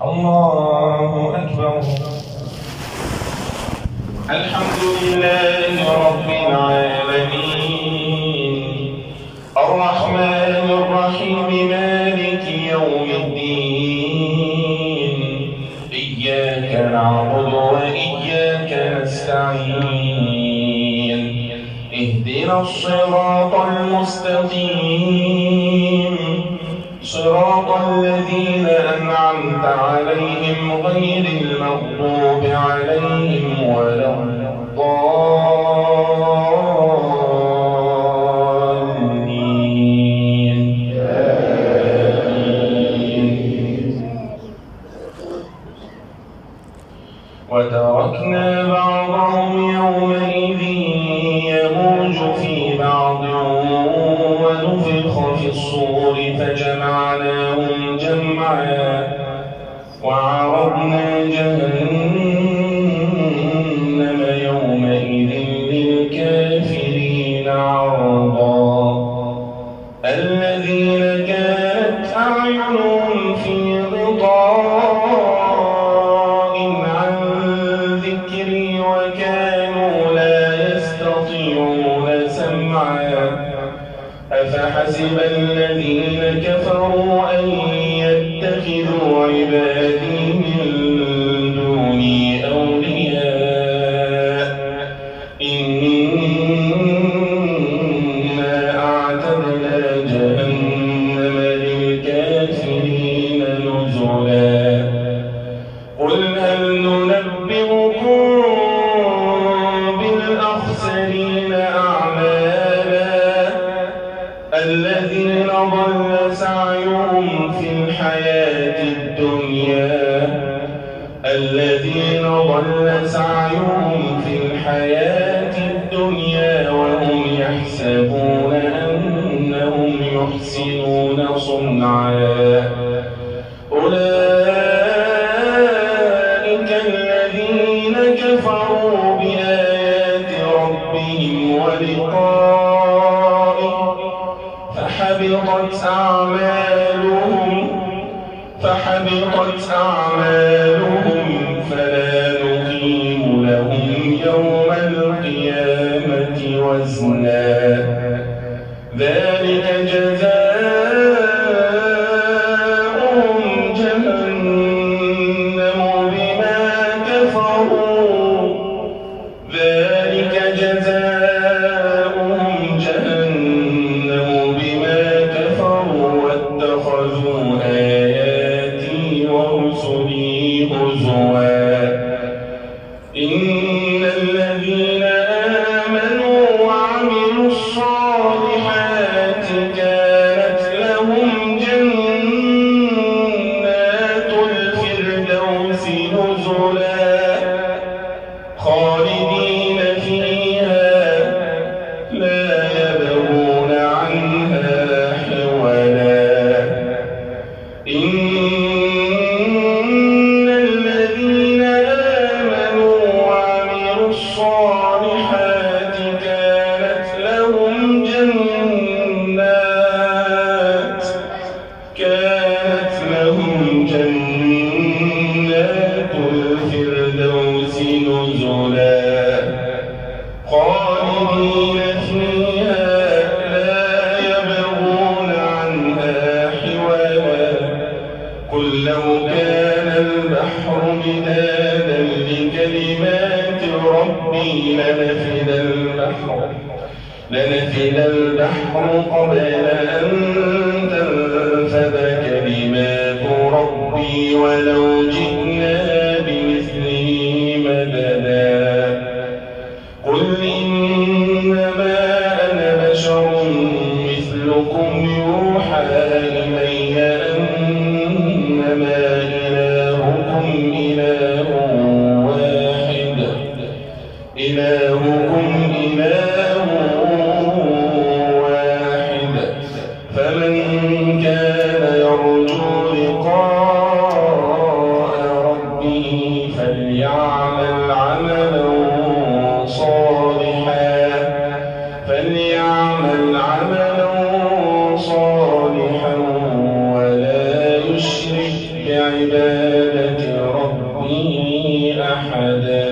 الله أكبر. الحمد لله رب العالمين الرحمن الرحيم مالك يوم الدين إياك نعبد وإياك نستعين اهدنا الصراط المستقيم صراط الذين أنعمت عليهم غير المغضوب عليهم ولا الضالين. وتركنا بعضهم يومئذ يموج في بعض ونفخ في الصور فجمعناهم جمعا وعرضنا جهنم يومئذ للكافرين عرضا الذين كانت أعينهم في غطاء عن ذكري وكانوا لا يستطيعون سمعا أفحسب الذين كفروا أن يتخذوا عبادي من دوني أولياء إنا أعتدنا جهنم للكافرين نزلا قل هل ننبئكم بالأخسرين أعمالا الذين ضل سعيهم في الحياة الدنيا وهم يحسبون أنهم يحسنون صنعا أولئك الذين كفروا بآيات ربهم ولقائه فحبطت أعمالهم فلا نقيم لهم يوم القيامة وزنا ذلك جزاؤهم جهنم بما كفروا واتخذوا آياتي ورسلي هزوا إن الذين آمنوا وعملوا الصالحات كانت لهم جنات الفردوس نزلا خالدين فيها لا يبغون عنها حولا إن الذين آمنوا وعملوا الصالحات كانت لهم جنات الفردوس نزلا خالدين فيها لا يبغون عنها حولا قل لو كان البحر مدادا لكلمات ربي لنفد البحر قبل أن تنفد كلمات ربي ولو جئنا بمثله مددا قل إنما أنا بشر مثلكم يوحى إلي أنما إلهكم إله واحد فمن كان يرجو لقاء ربه فليعمل عملا صالحا ولا يشرك بعبادة ربه أحدا.